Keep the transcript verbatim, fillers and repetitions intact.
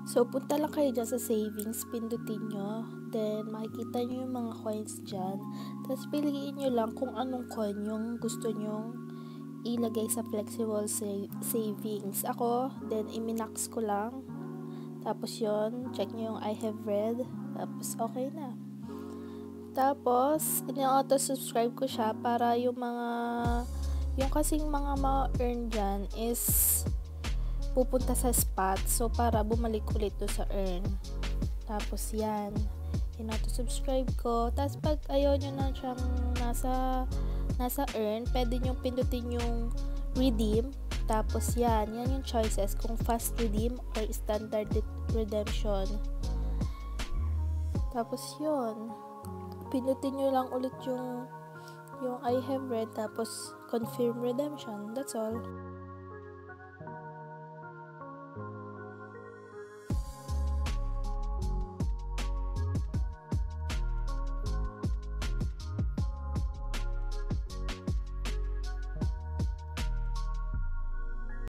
So, punta lang kayo dyan sa savings, pindutin nyo. Then, makikita nyo yung mga coins dyan. Tapos, piliin nyo lang kung anong coin yung gusto nyong ilagay sa flexible sa- savings. Ako, then, iminax ko lang. Tapos, yon check nyo yung I have read. Tapos, okay na. Tapos, ini-auto-subscribe ko siya para yung mga, yung kasing mga ma-earn dyan is pupunta sa spot. So, para bumalik ulit to sa earn. Tapos, yan. In-auto-subscribe ko. Tapos, pag ayaw nyo na siyang nasa, nasa earn, pwede nyo pindutin yung redeem. Tapos, yan. Yan yung choices. Kung fast redeem or standard redemption. Tapos, yun. Pindutin nyo lang ulit yung yung I have read. Tapos, confirm redemption. That's all.